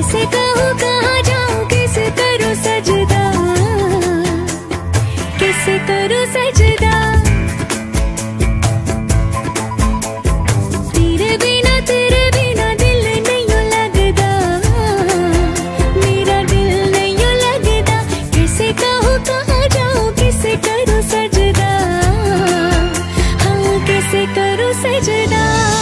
किसे कहूँ कहाँ जाऊँ, किसे करूँ सजदा, किसे करूँ सजदा। तेरे बिना दिल नहीं लगदा, मेरा दिल नहीं लगदा। किसे कहूँ कहाँ जाऊँ, किसे करूँ सजदा, हाँ किसे करूँ सजदा।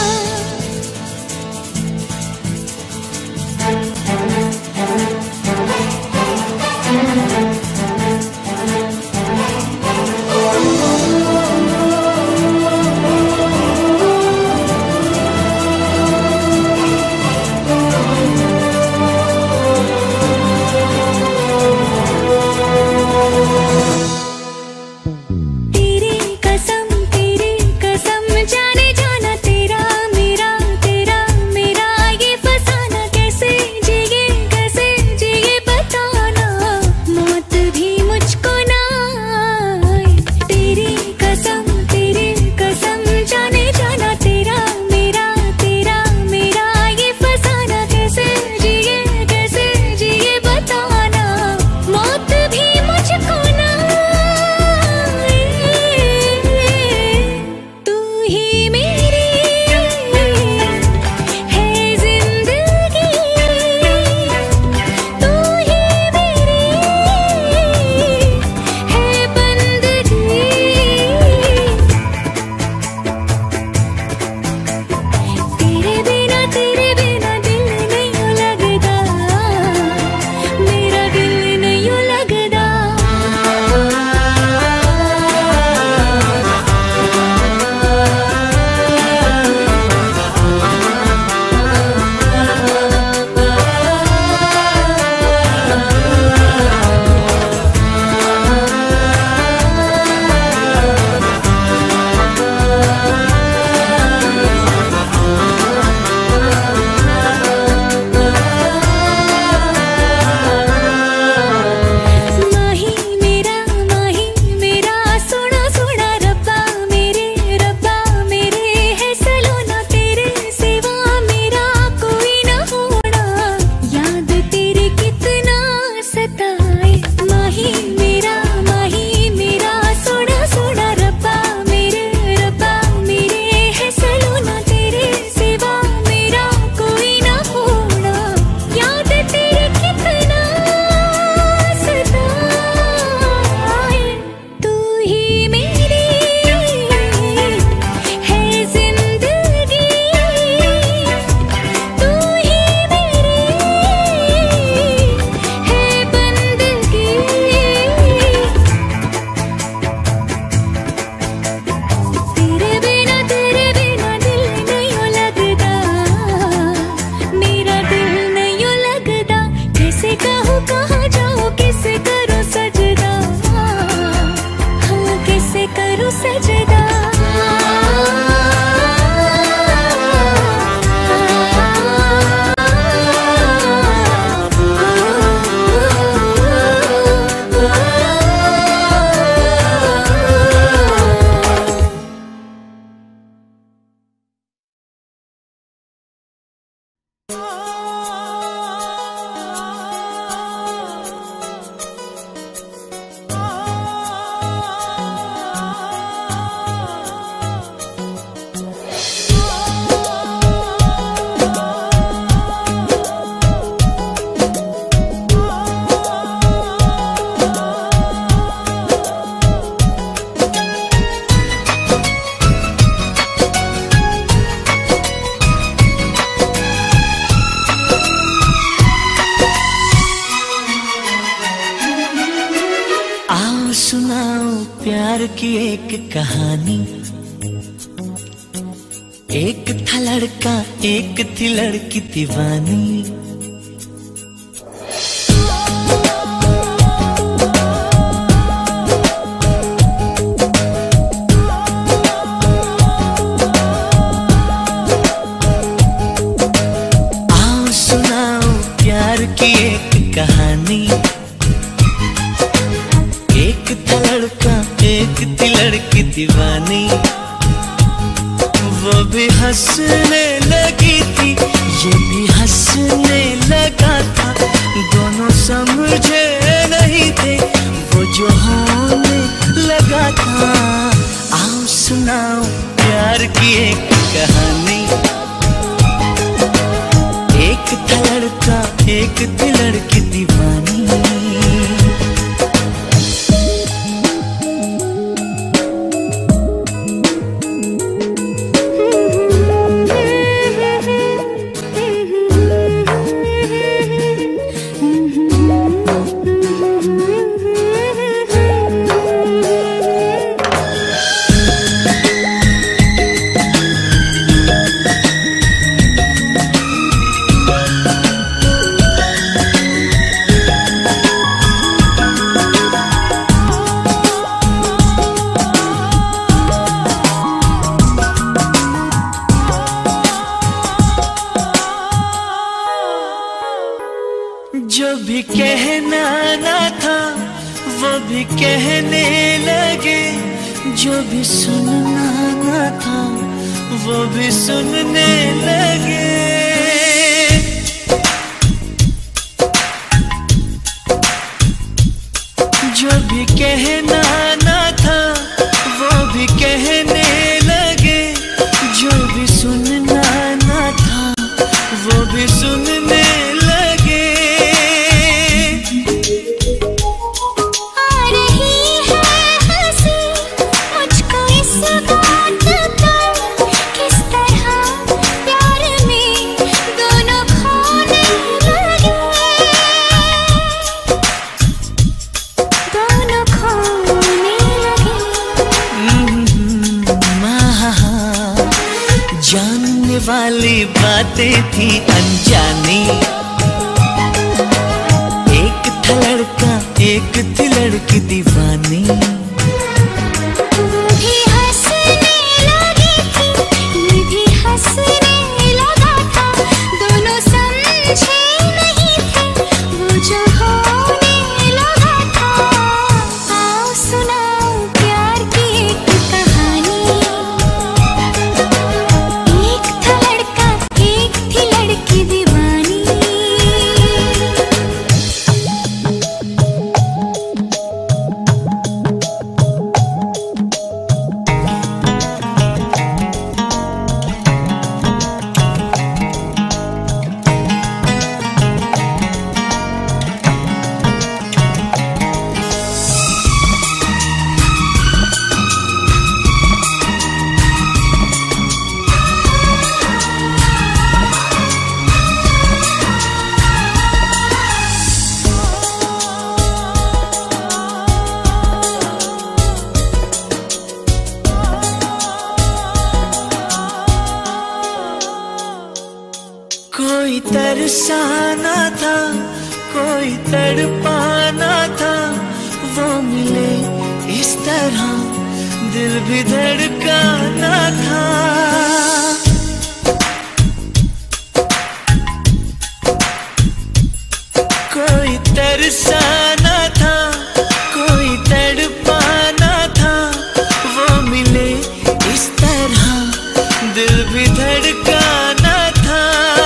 प्यार की एक कहानी। एक था लड़का एक थी लड़की दीवानी। आओ सुनाओ प्यार की एक कहानी। एक था लड़का एक थी लड़की दीवानी। वो भी हंसने लगी थी ये भी हंसने लगा था। लड़की दीवानी। जो भी कहना ना था वो भी कहने लगे, जो भी सुनना ना था वो भी सुनने लगे। जो भी कहना ना था वो भी कहने लगे, जो भी सुनना ना था वो भी सुनने लगे। जानने वाली बातें थी अनजानी, एक था लड़का एक थी लड़की दीवानी। भी हंसने लगी थी, ये भी हंसने लगा था, दोनों समझे नहीं थे वो जो होने लगा था। आओ सुनाओ प्यार की एक कहानी, एक था लड़का एक थी लड़की दीवानी। कोई तरसाना था कोई तड़पाना था, वो मिले इस तरह दिल भी धड़काना था। कोई तरसाना था कोई तड़पाना था, वो मिले इस तरह दिल भी धड़काना था।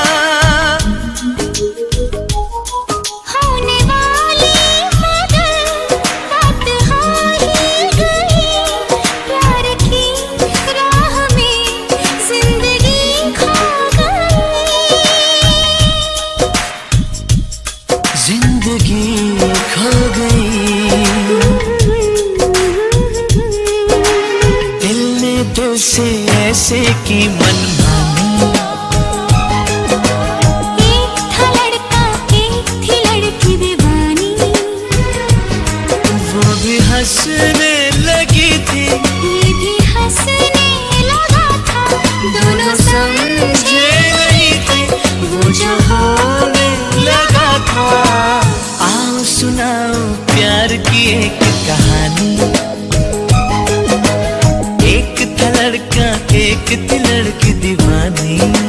होने वाली मगर बात हो ही गई, प्यार की राह में जिंदगी खो गई। जिंदगी खो गई, दिल ने दिल से ऐसे की मनमानी। एक था लड़का एक थी लड़की दीवानी, वो भी हंसने लगी थी ये भी हंसने लगा था, दोनों समझे नहीं थी वो जो होने लगा था। आओ सुनाओ प्यार की एक कहानी, एक था लड़का एक थी लड़की दीवानी।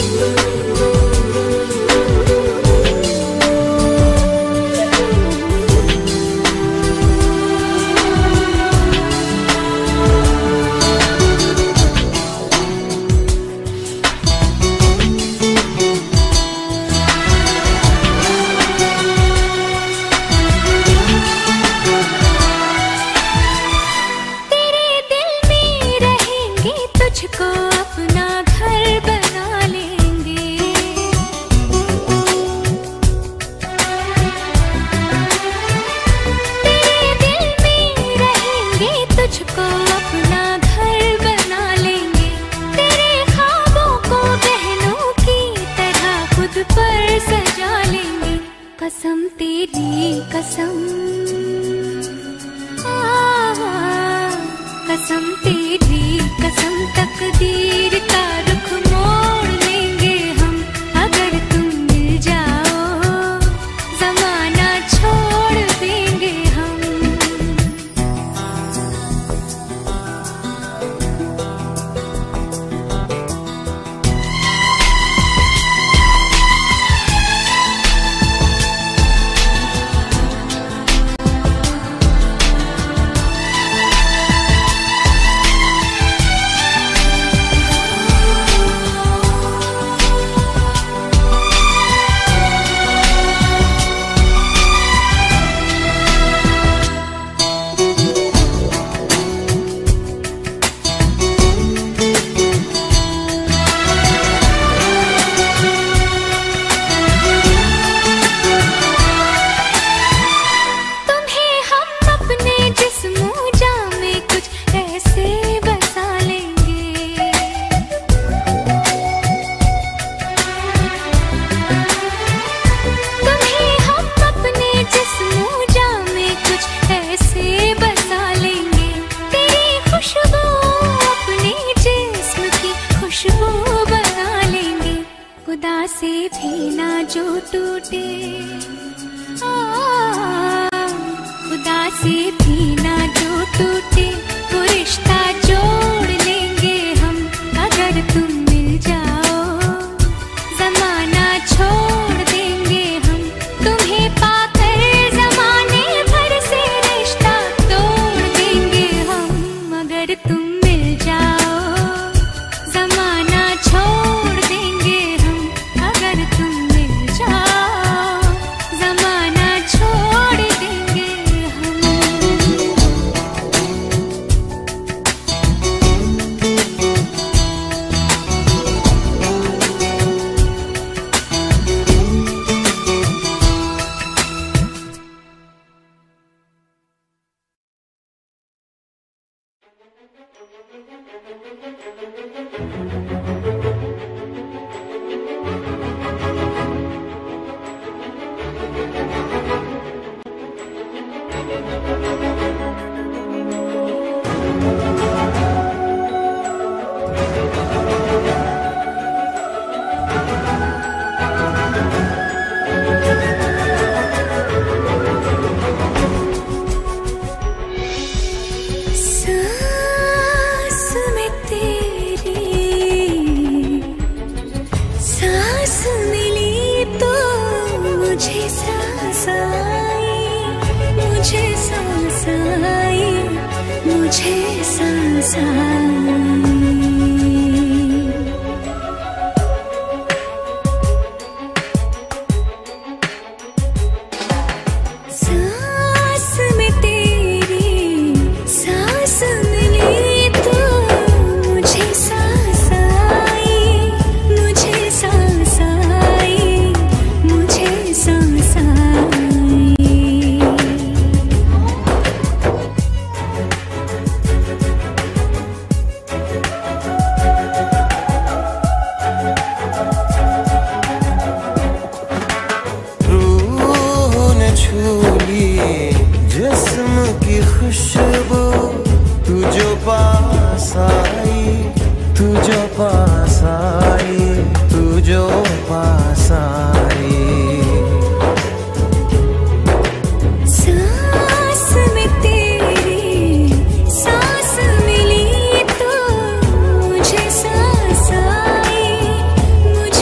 मुझे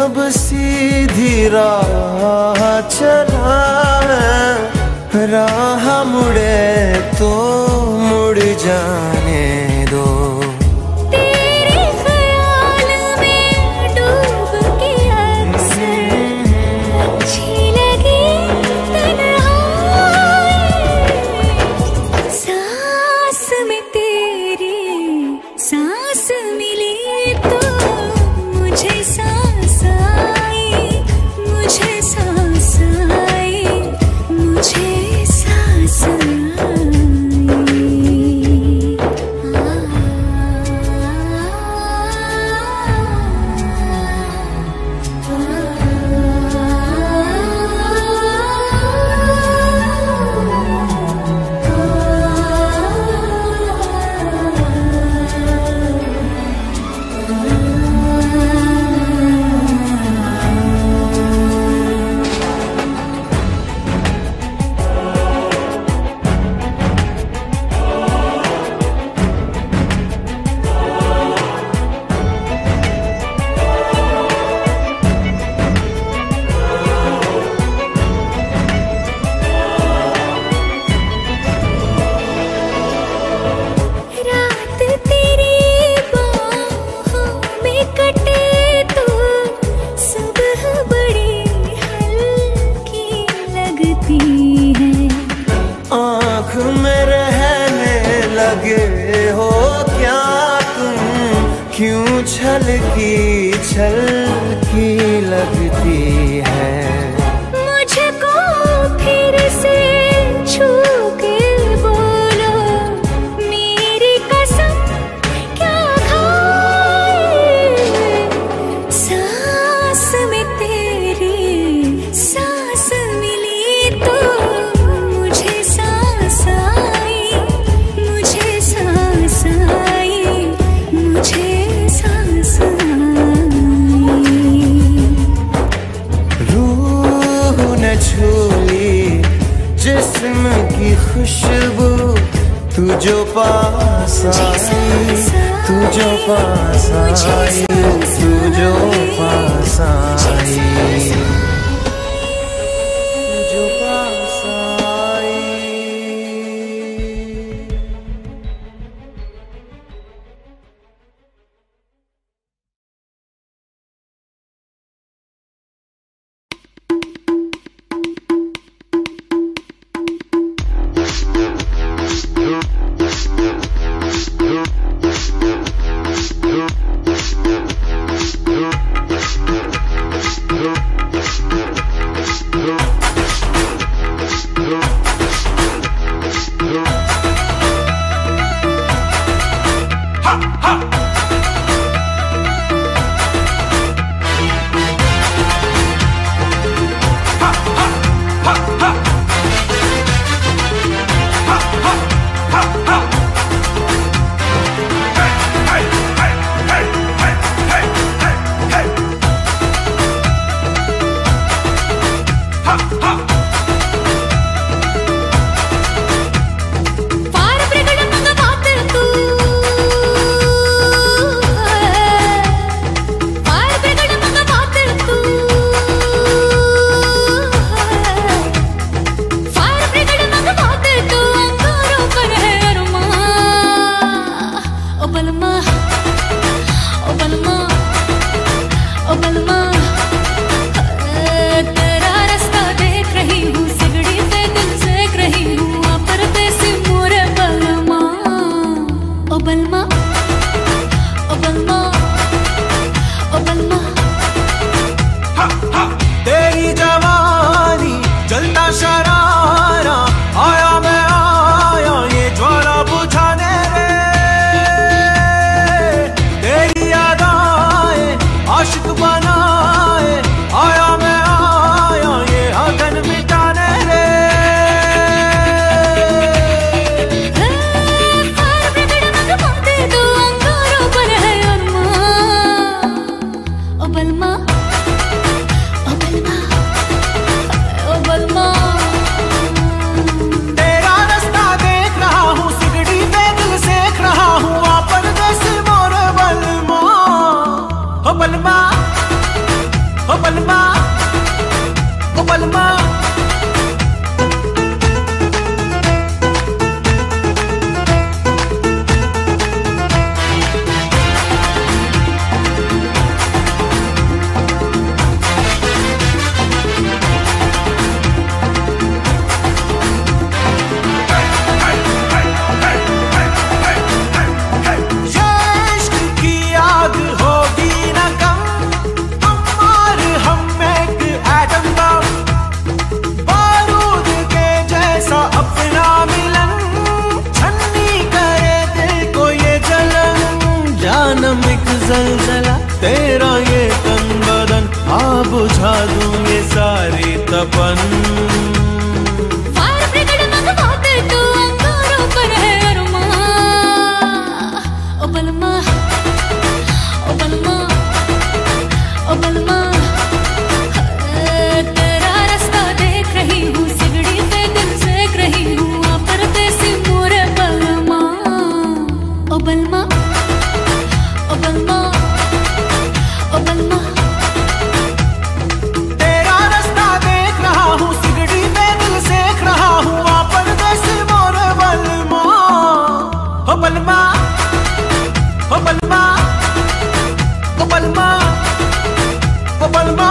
अब सीधी राह चला है, राह मुड़े तो मुड़ जाने दो। तेरे ख्याल में डूब के अक्सर अच्छी लगी तन्हाई, सांस में तेरी सांस मिली तो मुझे सांस आई, मुझे सांस आई, मुझे सांस आई। आँख में रहने लगे हो क्या तुम, क्यों छलकी छलकी लगती है। मुझको फिर से छू के बोलो मेरी कसम क्या खाए, सांस में तेरी सांस मिली तो मुझे सांस आई, मुझे सांस आई, मुझे सांस आई। रूह न छूली जिस्म की खुशबू, तू जो पास आई, तू जो पास आई, तू जो पास आई, तू जो पास आई। तेरी जवानी जलता शरारा, आया मैं आया ये ज्वाला बुझाने रे। तेरी यादाएं आशिक बना बुझा दूं ये सारी तपन। फायर ब्रिगेड मंगवा दे तू, अंगारों पर है अरमां। ओ बलमा, ओ बलमा, ओ बलमा, तेरा रास्ता देख रही हूँ, सिगड़ी पे दिल सेक रही हूँ, आकर देसी मोरे बलमा। ओ बलमा, ओ बलमा, ओ बलमा, तेरा रास्ता देख रहा हूँ, सिगड़ी पे दिल सेक रहा हूँ, आ परदेसी मोरे बलमा। हो बलमा, हो बलमा, हो बलमा, हो बलमा।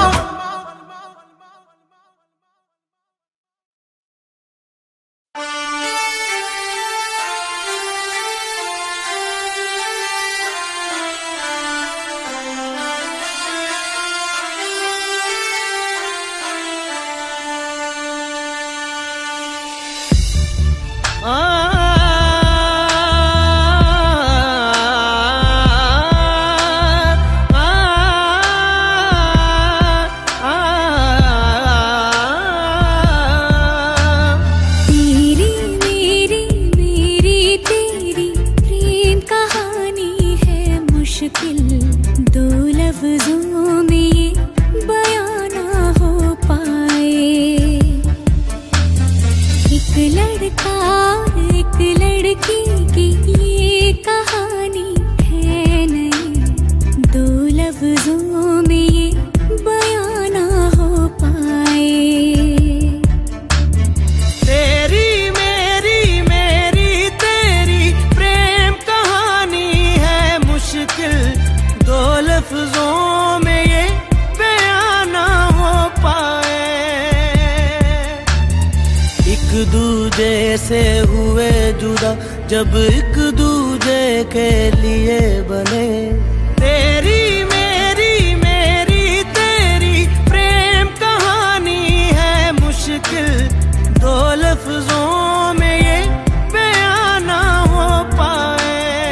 से हुए जुदा जब एक दूजे के लिए बने। तेरी मेरी मेरी तेरी प्रेम कहानी है मुश्किल, दो लफ्जों में ये बयां ना हो पाए।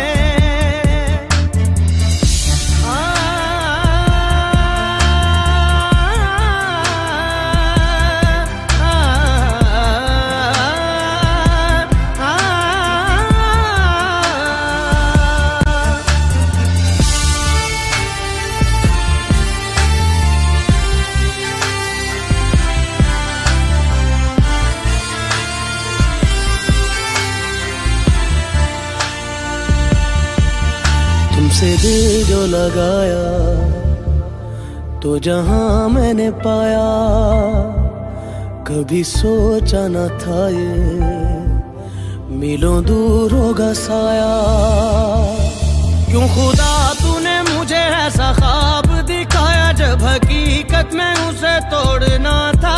तुमसे दिल जो लगाया तो जहां मैंने पाया, कभी सोचा न था ये मीलों दूर होगा साया। क्यों खुदा तूने मुझे ऐसा ख्वाब दिखाया जब हकीकत में उसे तोड़ना था।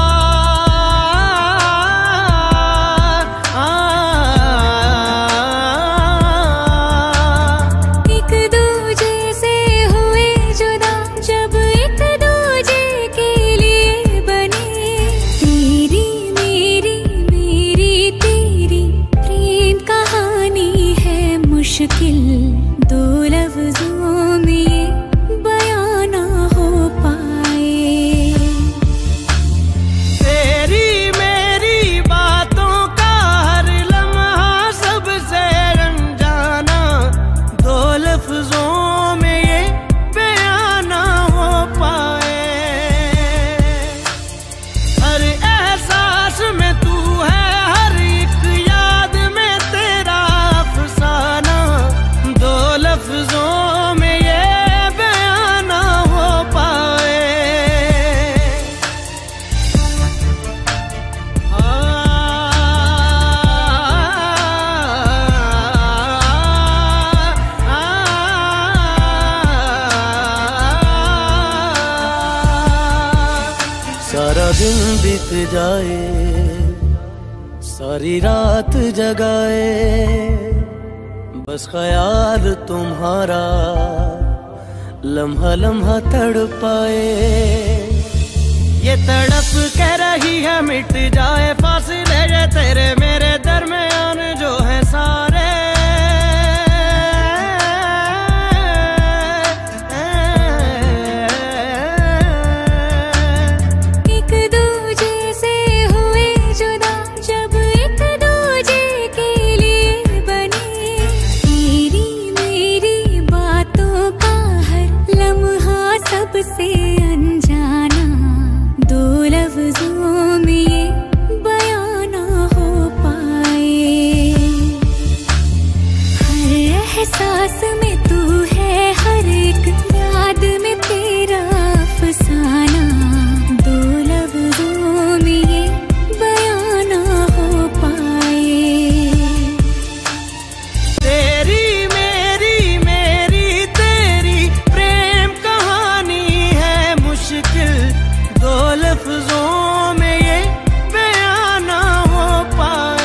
दो लफ्जों में ये बयां ना हो पाए। तेरी मेरी बातों का हर लम्हा सबसे अनजाना, दो लफ्जों में ये बयां ना हो पाए। हर एहसास में तू है, हर एक याद में तेरा अफसाना, दो लफ्जों में ये बयां ना हो पाए। सारा दिन बीत जाए, सारी रात जगाए, बस ख्याल तुम्हारा लम्हा लम्हा तड़पाए। ये तड़प कह रही है मिट जाए फासले ये तेरे मेरे दरमियान जो है सारे। एहसास में तू है, हर एक याद में तेरा अफसाना। दो लफ्जों में ये बयां ना हो पाए। तेरी मेरी मेरी तेरी प्रेम कहानी है मुश्किल, दो लफ्जों में ये बयां ना हो पाए।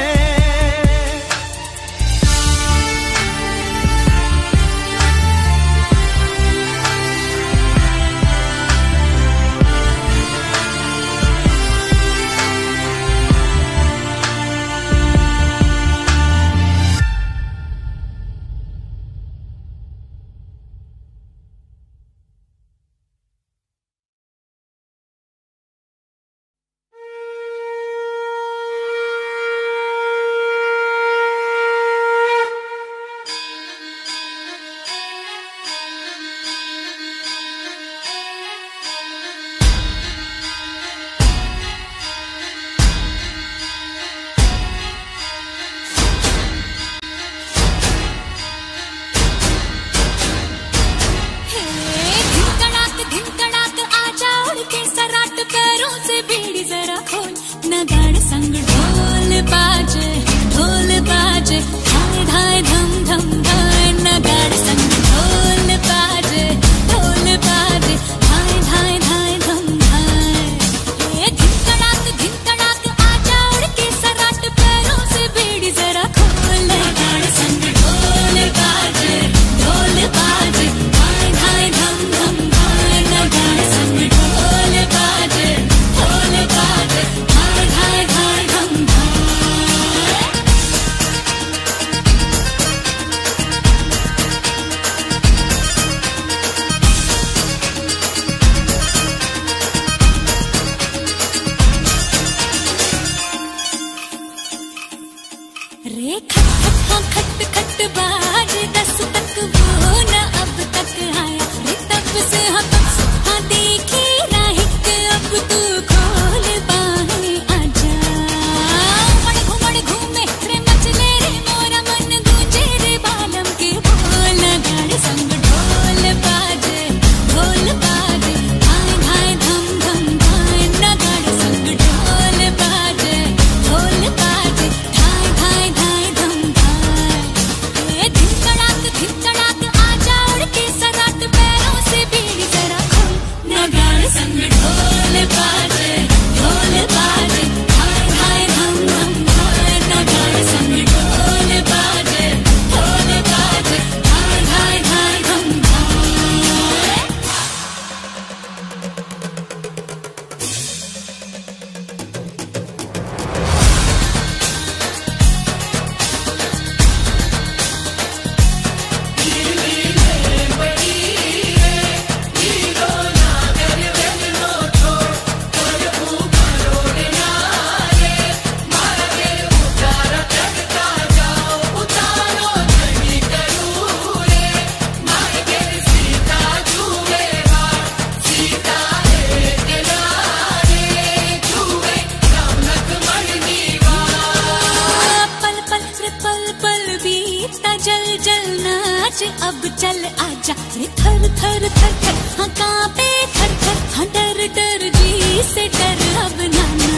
अब चल आजा रे थर थर थर थर, हाँ कांपे थर थर, हाँ डर डर जी से डर अब नाना।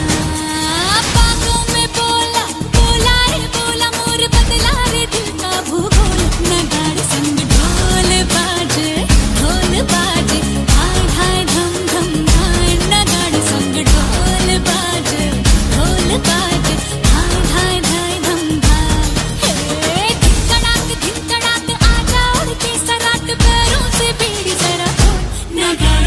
बागों में बोला बोला रे बोला मोर बदला रे दिल का भूगोल। नगाड़े संग ढोल बाजे हाय हाय धम धम हाय। नगाड़े संग ढोल बाजे हाय हाय हाय धम हाय। हे धिन कड़ाक आजा उड़ के सराट पैरों से बेड़ी जरा खोल। नगाड़े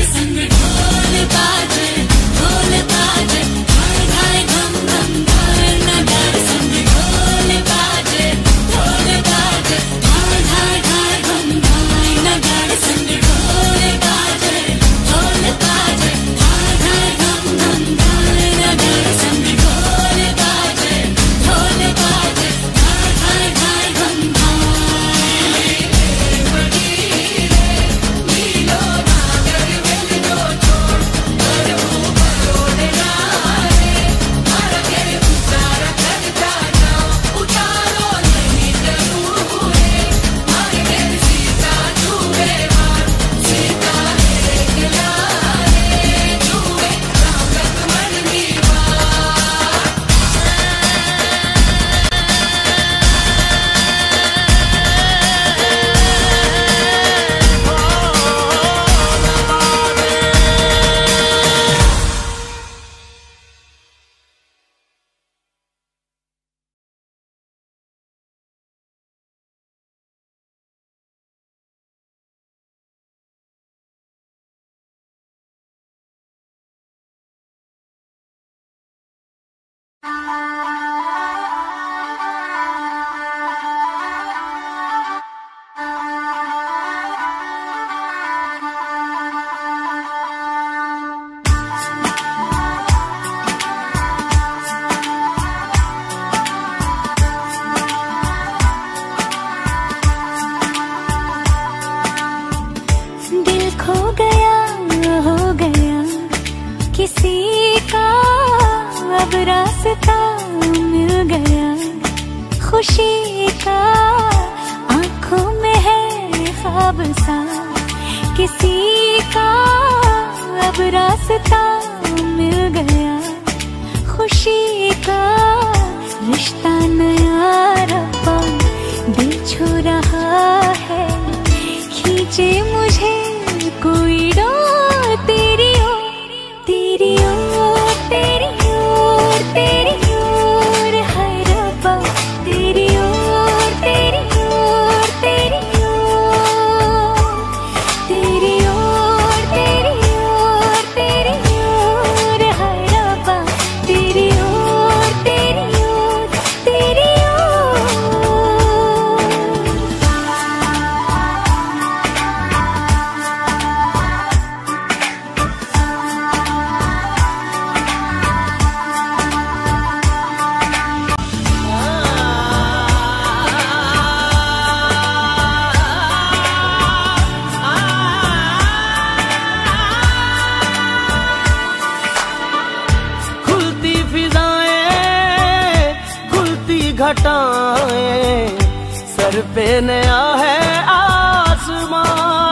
खुशी का आंखों में है ख्वाब सा, किसी का अब रास्ता मिल गया। खुशी का रिश्ता नया रब्बा दिल छू रहा है, खींचे मुझे कोई डोर तेरी ओर, तेरी ओर, तेरी ओर, तेरी ओर है रब्बा, तेरी ओर, तेरी ओर, तेरी ओर, तेरी ओर, तेरी ओर, तेरी ओर है रब्बा, तेरी ओर, तेरी ओर, तेरी ओर। खुलती फिजाएं, खुलती घटाएं, सर पे नया है आसमां,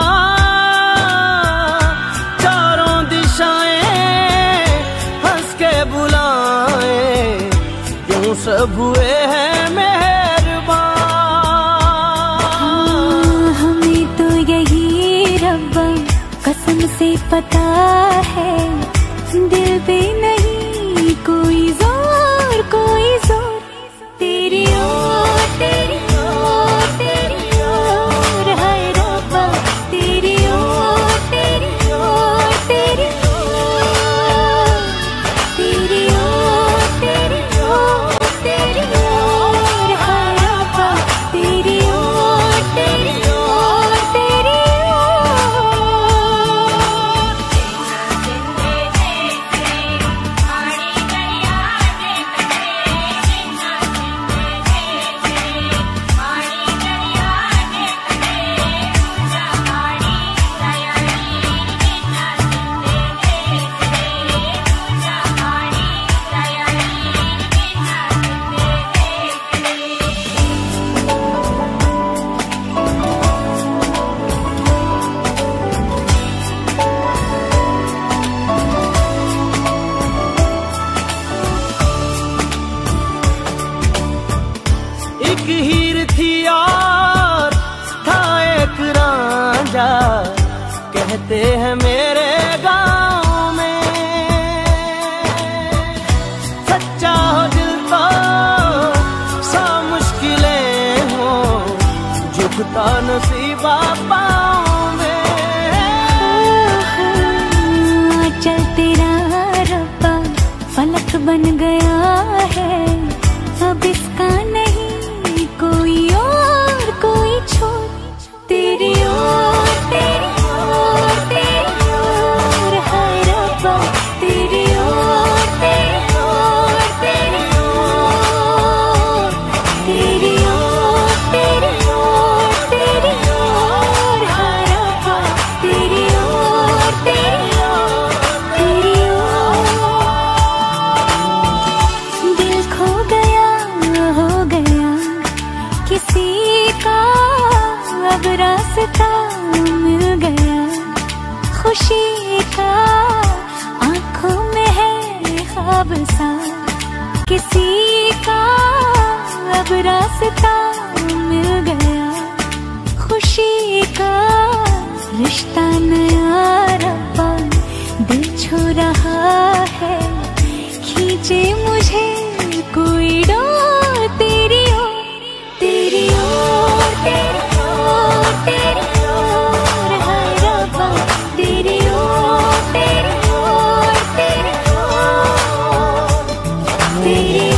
चारों दिशाएं हंस के बुलाएं, यूं सब हुए हैं मेहरबान। हमें तो यही रब्बा कसम से पता है, दिल पे नहीं कोई जोर, कोई जोर, तेरी ओर, तेरी ओर, तेरी ओर है रब्बा, तेरी ओर, तेरी ओर, तेरी ओर, तेरी ओर, तेरी ओर, तेरी ओर है रब्बा, तेरी ओर, तेरी ओर, तेरी ओर। एक हीर थी और था एक रांझा, कहते हैं मेरे गांव में, सच्चा हो दिल तो सा मुश्किलें हो, झुकता नसीबा पाँव में। चल तेरा रब्बा फलक बन गया है, अब इसका नहीं कोई और कोई छोर, तेरी ओर, तेरी ओर, तेरी ओर है रब्बा, तेरी ओर, तेरी ओर, तेरी ओर, तेरी ओर, तेरी ओर, तेरी ओर है रब्बा, तेरी ओर, तेरी ओर, तेरी ओर। दिल खो गया, हो गया किसी का अब रास्ता मिल गया। खुशी का आंखों में है ख्वाब सा, किसी का अब रास्ता मिल गया। खुशी का रिश्ता नया रब्बा दिल छू रहा है, खींचे मुझे कोई डोर तेरी ओर, तेरी ओर, तेरी ओर, तेरी ओर है रब्बा, तेरी ओर, तेरी ओर, तेरी ओर, तेरी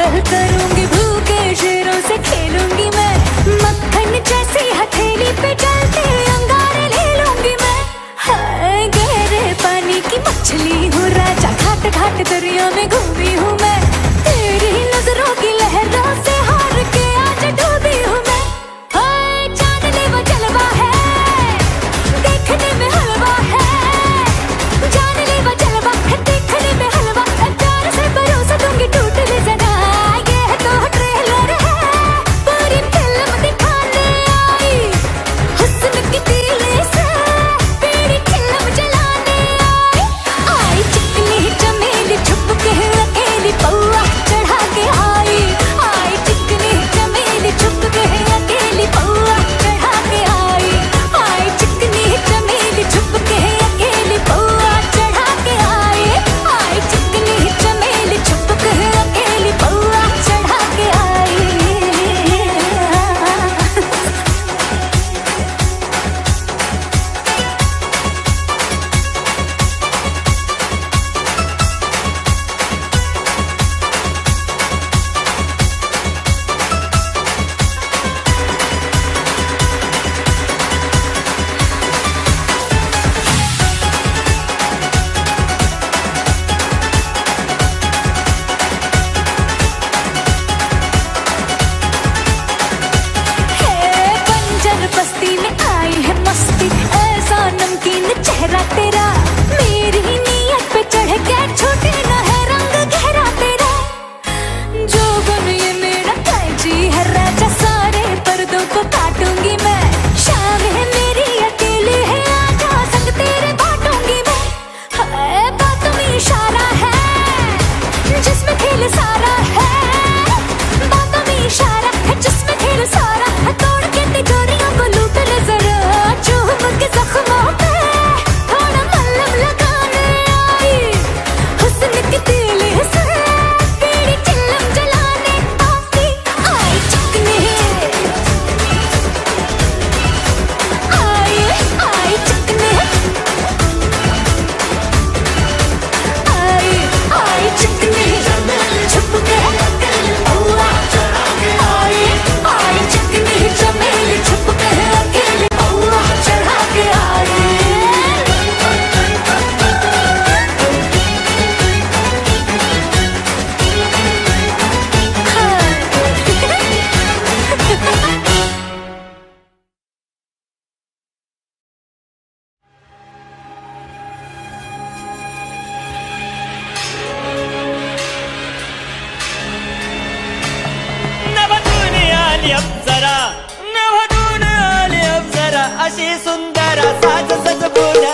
पागल करूंगी, भूखे शेरों से खेलूंगी मैं, मक्खन जैसी हथेली पे चलते अंगारे ले लूंगी मैं। हाय गहरे पानी की मछली हूँ राजा, घाट घाट दरिया में घूमी हूँ मैं, तेरी नजरों की लहरों से हार के आज डूबी हूँ मैं। हाय जान ले वो जलवा है, देखने में हलवा है, जान ले वो जलवा है, देखने में हलवा है, प्यार से भरोसा दूंगी टूट ले जना, ये तो ट्रेलर है, पूरी फिल्म दिखाने आई, हुस्न की तीली से पीड़ी चिल्लम जलाने आई। आई चिकनी चमेली छुप के अकेली पौआ चढ़ा के आई, आई चिकनी चमेली छुप के अकेली पौआ चढ़ा के आई, आई चिकनी चमेली छुप के अकेली पौआ चढ़ा के आई, आई चिकनी चमेली छुप के अकेली पौआ चढ़ा के आई। बंजर बस्ती में आई है मस्ती, ऐसा नमकीन चेहरा तेरा, मेरी नीयत पे चढ़ के छूटे न है रंग गहरा तेरा, जो गुन ये मेरा कैची है राजा, सारे पर्दों को काटूंगी मैं, शाम है मेरी अकेली है, आजा संग तेरे बांटूंगी मैं। हाय बातों में इशारा है, जिसमें खेल सारा है, बातों में इशारा है, जिसमें खेल सारा है, तोड़ के तिजोरियों को लूट ले जरा, चूम के जख्मों पे थोड़ा मलहम लगाने आई, हुस्न की तीली से पीड़ी चिल्लम जलाने आई। आई चिकनी आई, आई चिकनी आई, आई चिकनी छुप के पौआ चढ़ा के आई, आई चिकनी चमेली छुप के अकेली पौआ चढ़ा के आई। नभतून आली अप्सरा, नभतून आली अप्सरा, अशी सुंदर साज सजबून,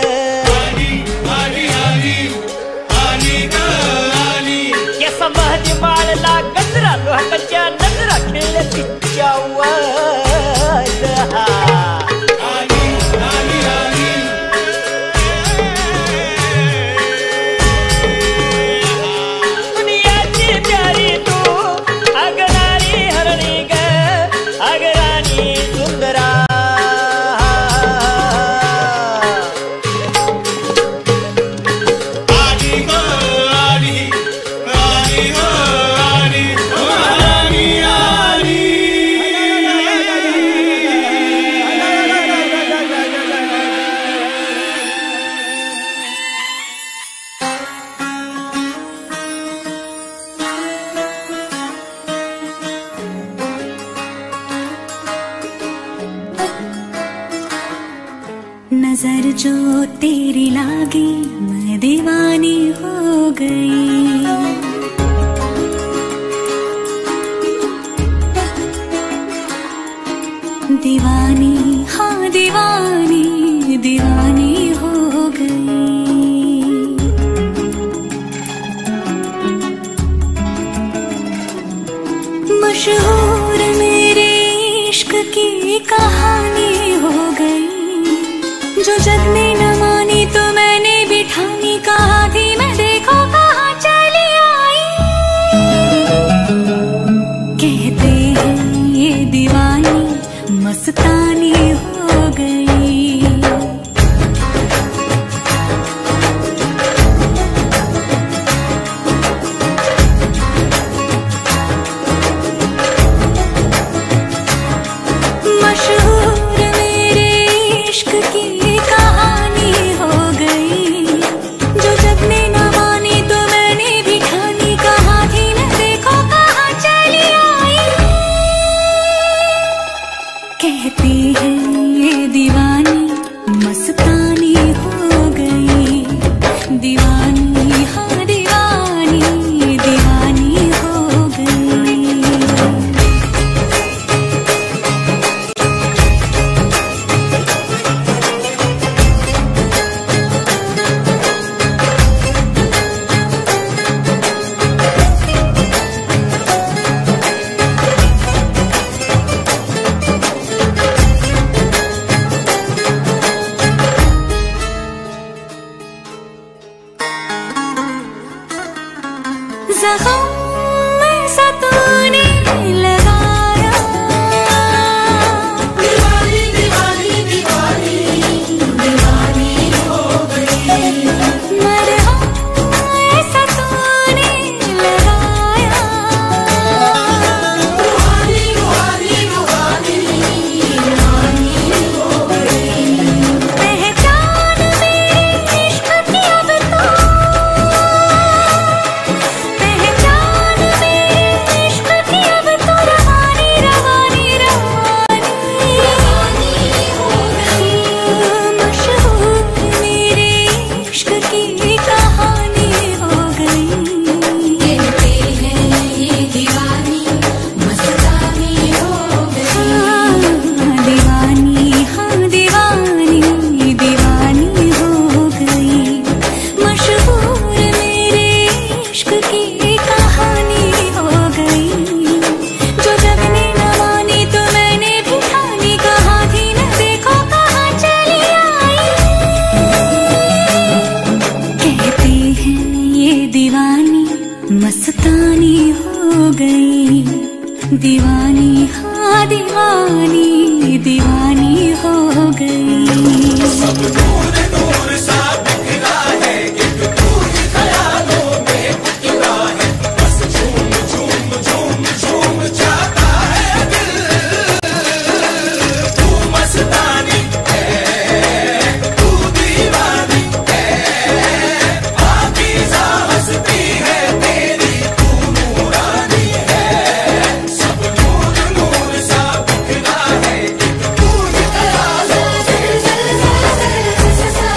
केस महदी माळला गजरा, लोहकाच्या नजरा खेळल्या तिच्या वर, दुनियाची प्यारी तू, अगराणी हरणी ग, अगराणी सुंदरा, नजर जो तेरी लागी मैं दीवानी हो गई, दीवानी हाँ दीवानी, दीवानी हो गई। मशहूर मेरे इश्क की कहानी हो गई, जो जग ने न मानी तो मैंने भी ठानी, कहा थी मैं देखो कहाँ चली आई। कहते हैं ये दीवानी मस्तानी हो गई, गई, दीवानी हाँ दीवानी दीवानी हो गई। सब नूर नूर सा बिखरा है, एक तू ही ख्यालों में उतरा है, बस झूम झूम झूम झूम जाता है दिल। तू मस्तानी है, तू दीवानी है, पाकीज़ा हस्ती है तेरी, तू नूरानी है। सब नूर नूर सा बिखरा है, एक तू ही ख्यालों में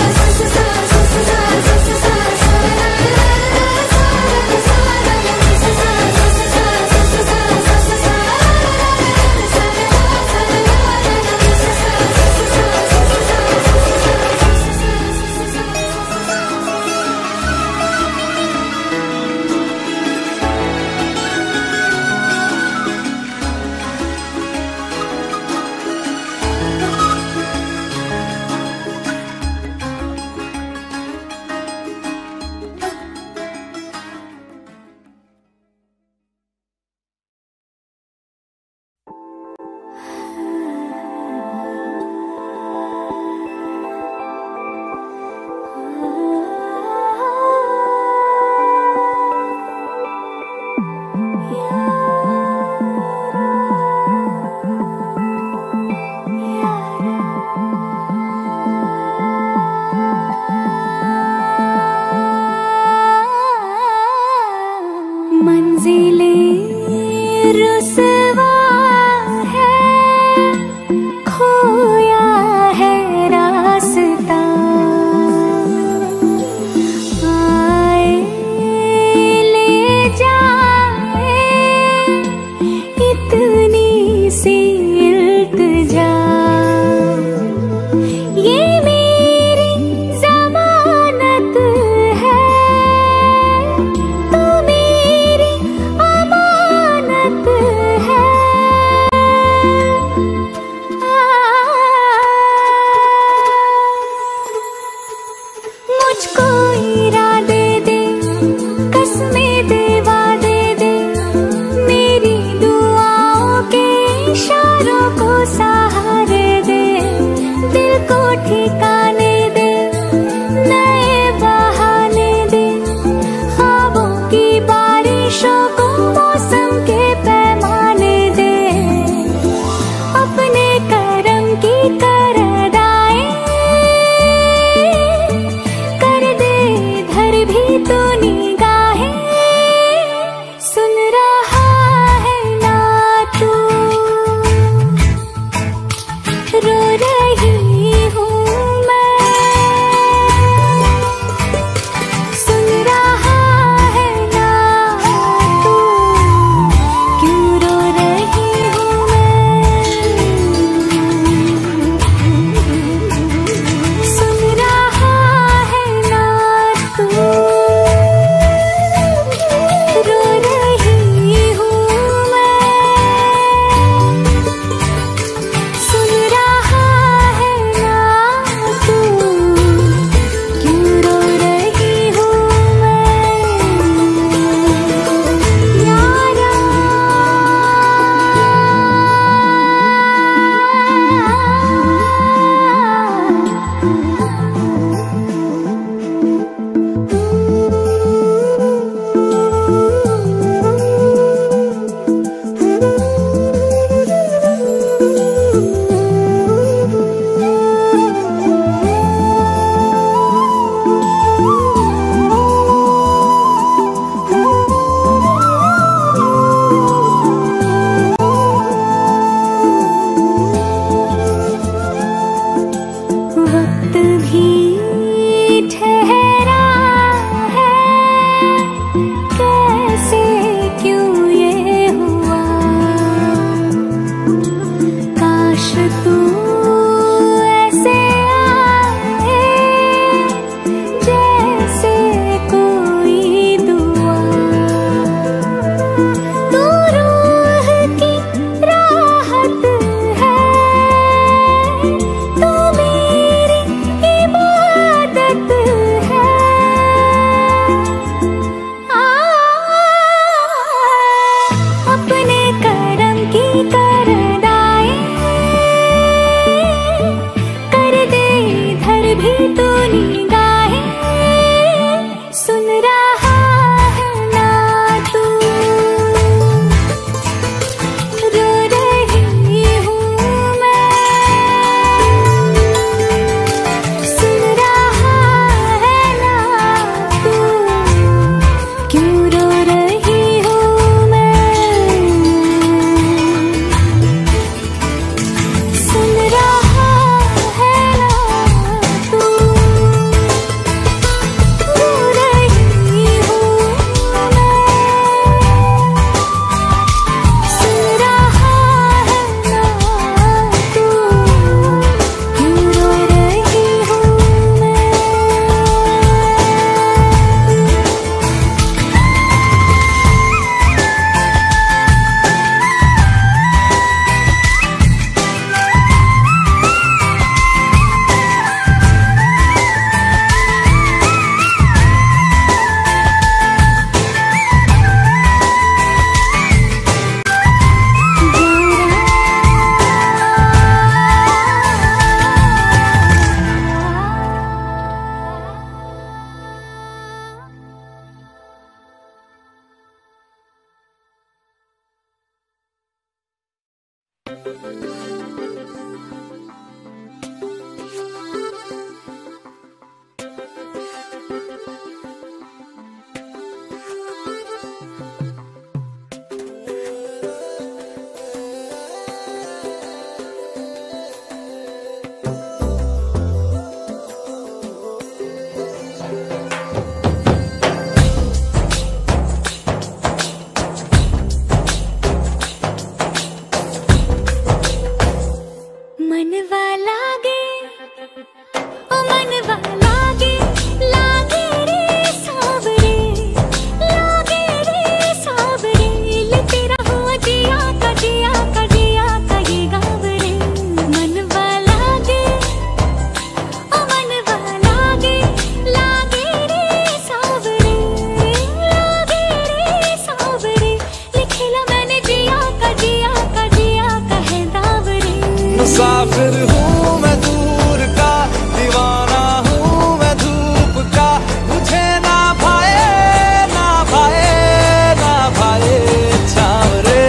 मुसाफिर हूँ मैं दूर का, दीवाना हूँ मैं धूप का, मुझे ना भाए ना भाए ना भाए छावरे।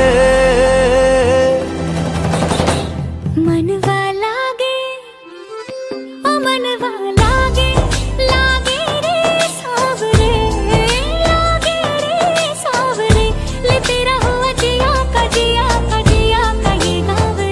मनवा लागे ओ मनवा लागे, लागे रे सावरे, लागे रे सावरे, ले तेरा हुआ जिया का जिया का जिया का ये गावरे।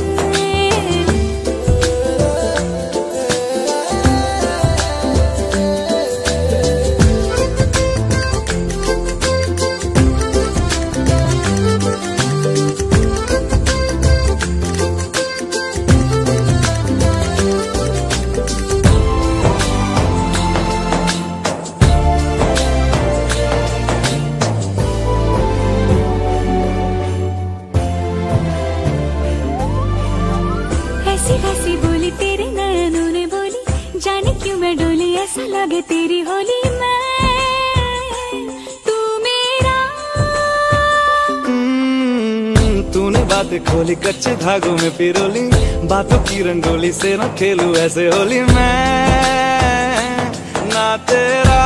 ऐसी वैसी बोली तेरे नयनों ने बोली, जाने क्यों मैं डोली, ऐसा लगे तेरी होली मैं तू मेरा। तूने बातें खोली कच्चे धागों में पिरोली, बातों की रंगोली से न खेलूं ऐसे होली मैं ना तेरा।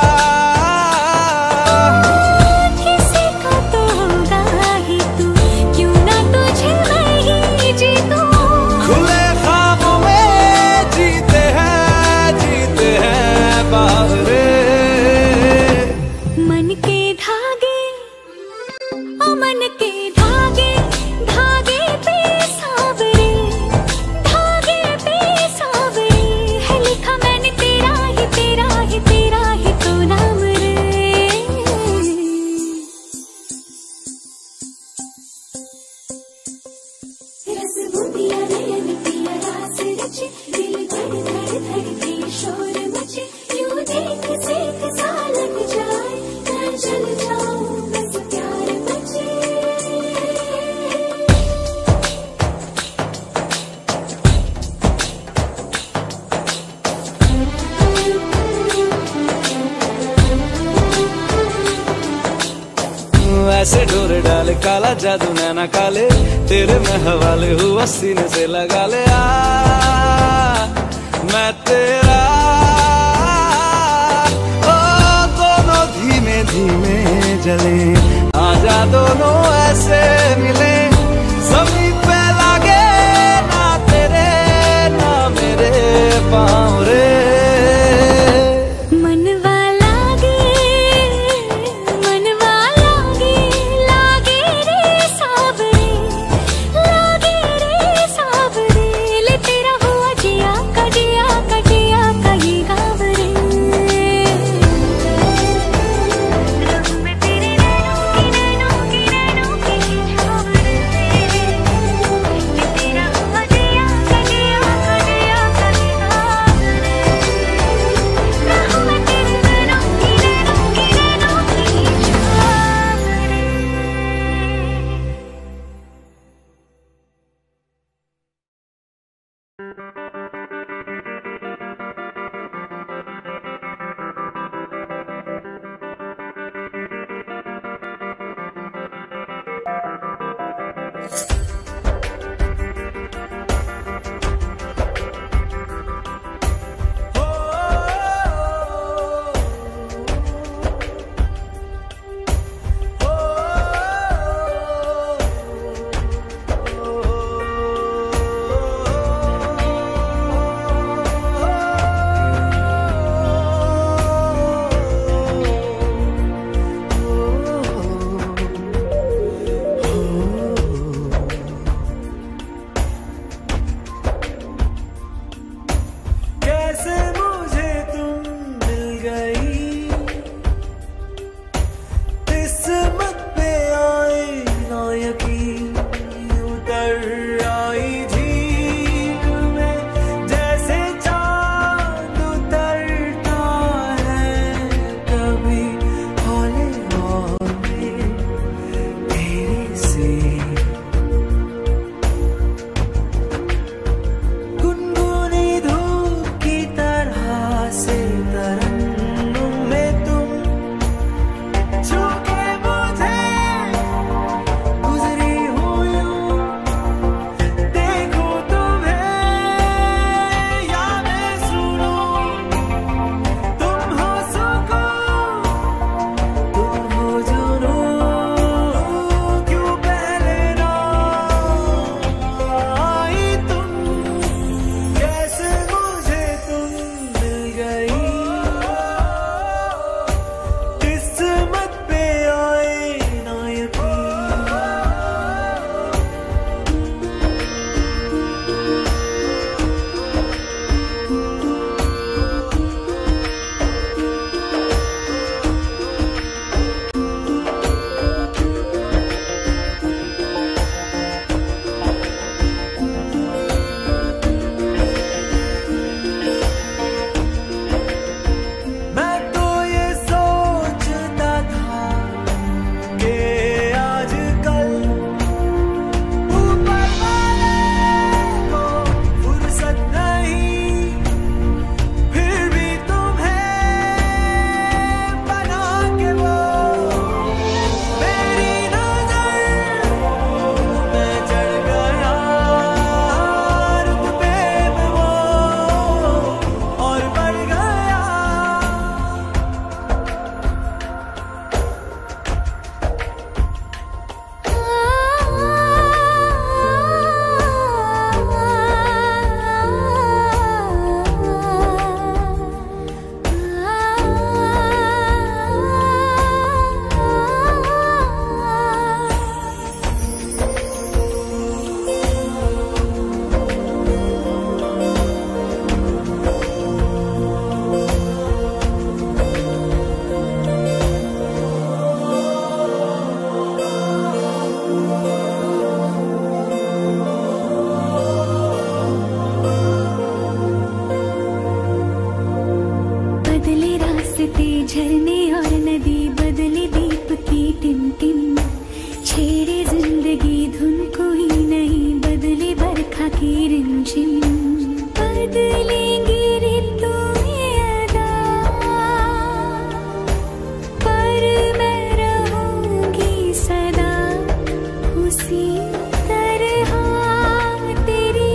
किसी को तो होगा ही तू, क्यों ना तुझे मैं ही जीतूं। खुले ख्वाबों में जीते हैं बावरे। मन के धागे ओ मन के धागे, धागे पे सावरे, धागे पे सावरे, है लिखा मैंने तेरा ही तेरा ही तेरा ही तो नाम रे। रस बूंदिया नयन पिया रास रचे, दिल धड़ धड़ धड़के शोर मचे, यूं देख सेक सा लग जाए, मैं चल जाऊं बस प्यार बचे। ऐसे डोरे डाले काला जादू नैना काले, तेरे में हवाले हुआ सीने से लगा ले आ मैं तेरा। ओ दोनों धीमे धीमे जले, आजा दोनों ऐसे मिले, जमीन पे लागे ना तेरे ना मेरे पाँव रे। मनवा लागे, मनवा लागे, लागे रे सावरे, लागे रे सावरे, ले तेरा हुआ जिया का जिया का जिया का ये गावरे। रहूं मैं तेरे नैनों की छावरे, ले तेरा हुआ जिया का जिया का जिया का ये गावरे। रहूं मैं तेरे नैनों की छावरे। लगी धुन कोई नहीं, बदले बरखा की रिमझिम, बदलेंगी ऋतुएं अदा, पर मैं रहूंगी सदा उसी तरह तेरी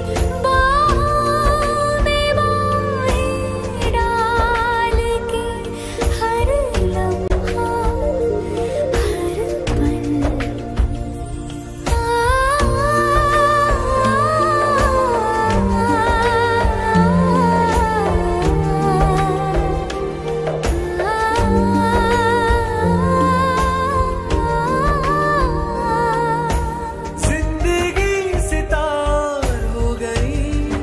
बाहों में बाहें डाल के, हर लम्हा हर पल। जिंदगी सितार हो गई,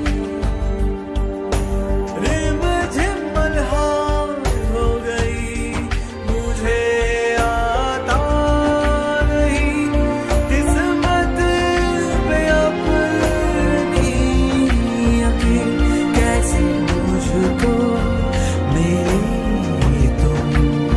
रिमझिम मल्हार हो गई, मुझे आता नहीं किस्मत में अपनी यकीन, कैसे मुझको मिली तुम।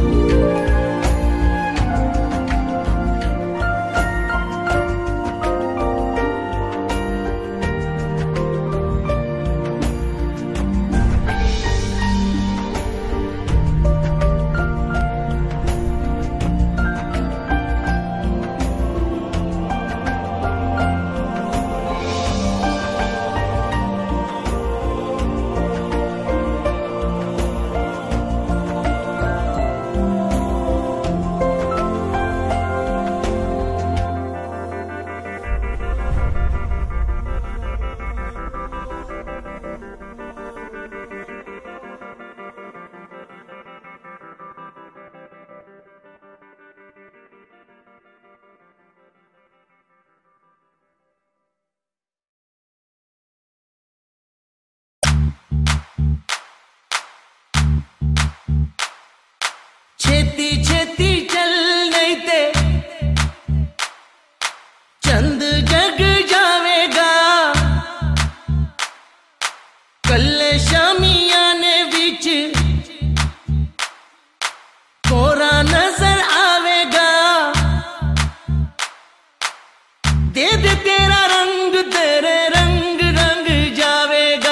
छेती छेती चल नहीं ते चंद जग जावेगा, कल्ले शामियाने बिच कोरा नजर आवेगा, दे दे तेरा रंग तेरे रंग रंग जावेगा।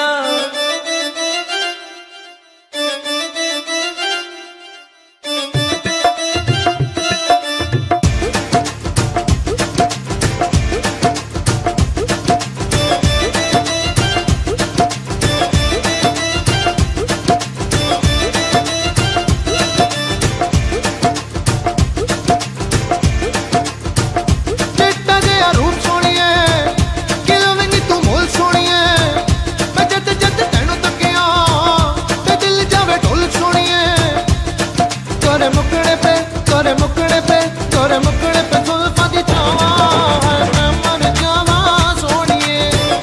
चिट्टा जिहा रूप सोहणिए, कि लवेंगी तू मोल सोहणिए, मैं जद जद तैनूं तकिया ते दिल जावे ढोल सोहणिए, तोरे मुकड़े पे तोरे मुकड़े पे तोरे मुकड़े पे जुल्फां दी छावां, मैं मर जावां सोहणिए।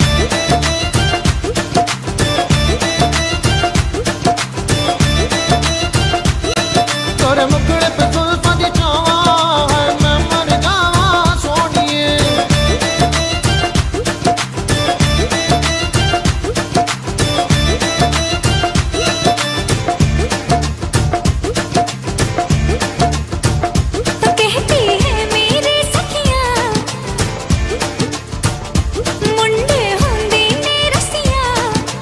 तोरे मुकड़े पे जुल्फां दी छावां, मैं मर जावां सोहणिए। कहती है मेरी सखियां, मुंडे होंदे ने रसियां,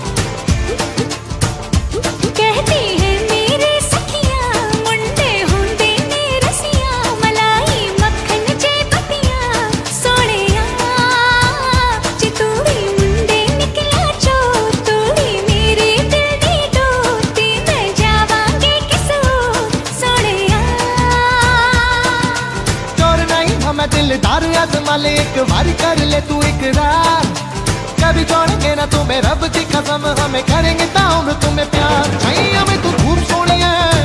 कहती है मेरी सखियां, मुंडे होंदे ने रसियां, मलाई मक्खन चे पतियां, सोहणिया जे तू भी मुंडे निकला चोर, तू भी मेरे दिल दी डोर, ते मैं जावांगे किस ओर, सोहणिया। चोर नहीं था मैं दिलदार, आज़मा ले एक बार कर ले तू इकरार, कभी छोड़ेंगे ना तुम्हें रब की कसम, हमें करेंगे ताउम्र तुम्हें प्यार। नहीं हमें तू खूब सोहणी है,